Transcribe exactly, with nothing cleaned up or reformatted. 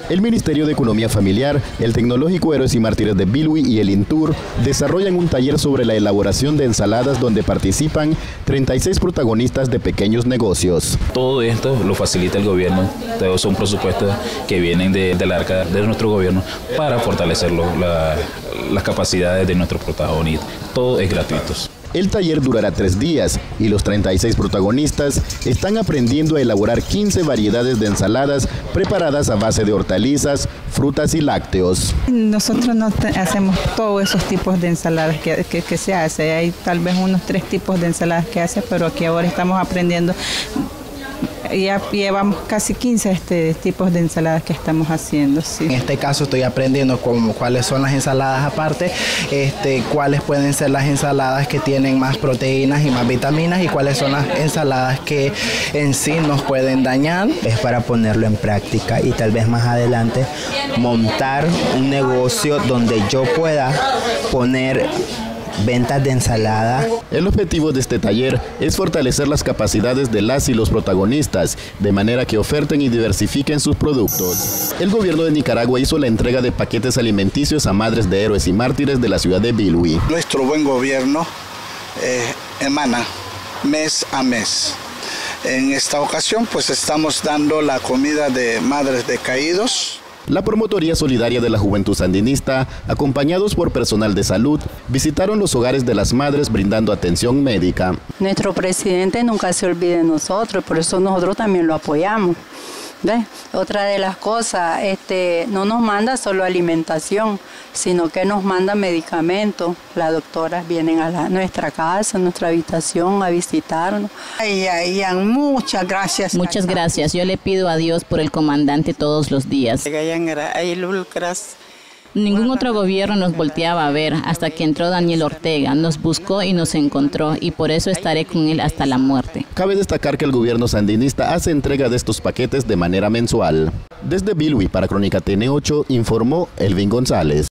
El Ministerio de Economía Familiar, el Tecnológico Héroes y Mártires de Bilwi y el INTUR desarrollan un taller sobre la elaboración de ensaladas donde participan treinta y seis protagonistas de pequeños negocios. Todo esto lo facilita el gobierno, todos son presupuestos que vienen de, de la arca de nuestro gobierno para fortalecer la, las capacidades de nuestros protagonistas. Todo es gratuito. El taller durará tres días y los treinta y seis protagonistas están aprendiendo a elaborar quince variedades de ensaladas preparadas a base de hortalizas, frutas y lácteos. Nosotros no hacemos todos esos tipos de ensaladas que, que, que se hace. Hay tal vez unos tres tipos de ensaladas que hace, pero aquí ahora estamos aprendiendo. Ya llevamos casi quince este, tipos de ensaladas que estamos haciendo. Sí. En este caso estoy aprendiendo cómo, cuáles son las ensaladas aparte, este, cuáles pueden ser las ensaladas que tienen más proteínas y más vitaminas y cuáles son las ensaladas que en sí nos pueden dañar. Es para ponerlo en práctica y tal vez más adelante montar un negocio donde yo pueda poner ventas de ensalada. El objetivo de este taller es fortalecer las capacidades de las y los protagonistas, de manera que oferten y diversifiquen sus productos. El gobierno de Nicaragua hizo la entrega de paquetes alimenticios a madres de héroes y mártires de la ciudad de Bilwi. Nuestro buen gobierno eh, emana mes a mes. En esta ocasión pues estamos dando la comida de madres de caídos. La Promotoría Solidaria de la Juventud Sandinista, acompañados por personal de salud, visitaron los hogares de las madres brindando atención médica. Nuestro presidente nunca se olvide de nosotros, por eso nosotros también lo apoyamos. ¿Ves? Otra de las cosas, este, no nos manda solo alimentación, sino que nos manda medicamentos. Las doctoras vienen a la, nuestra casa, a nuestra habitación a visitarnos. Ay, ay, ay, muchas gracias. Muchas gracias. Yo le pido a Dios por el comandante todos los días. Ningún otro gobierno nos volteaba a ver hasta que entró Daniel Ortega, nos buscó y nos encontró y por eso estaré con él hasta la muerte. Cabe destacar que el gobierno sandinista hace entrega de estos paquetes de manera mensual. Desde Bilwi para Crónica T N ocho informó Elvin González.